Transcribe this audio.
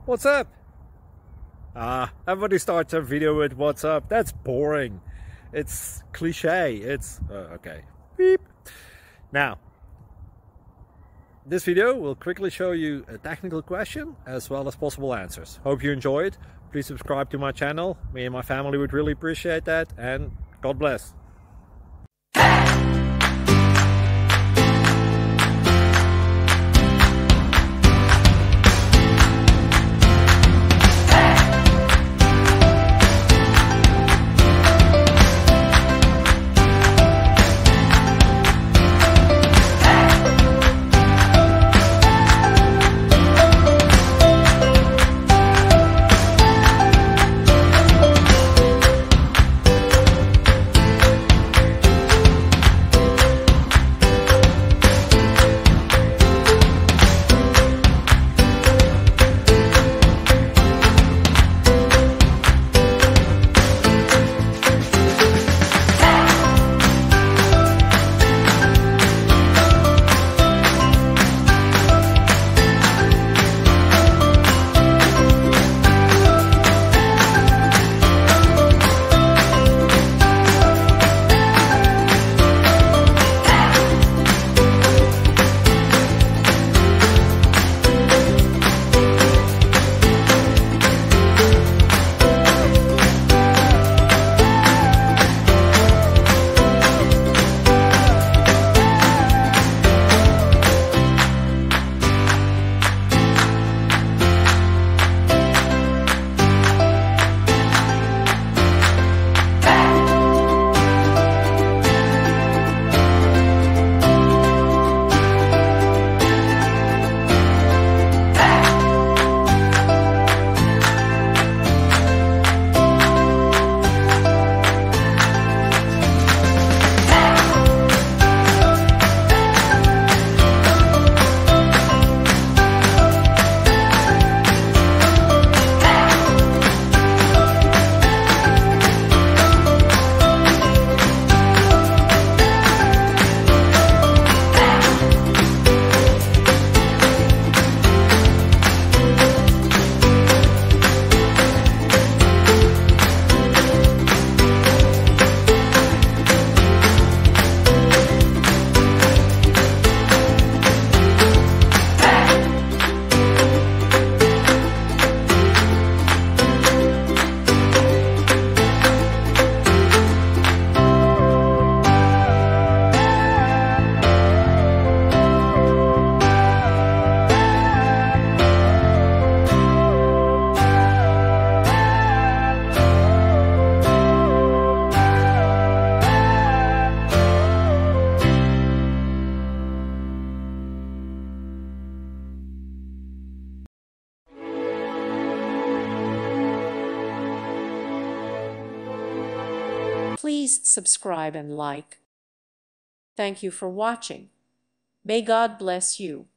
What's up? Everybody starts their video with what's up. That's boring. It's cliche. It's okay. Beep. Now, this video will quickly show you a technical question as well as possible answers. Hope you enjoy it. Please subscribe to my channel. Me and my family would really appreciate that, and God bless. Please subscribe and like. Thank you for watching. May God bless you.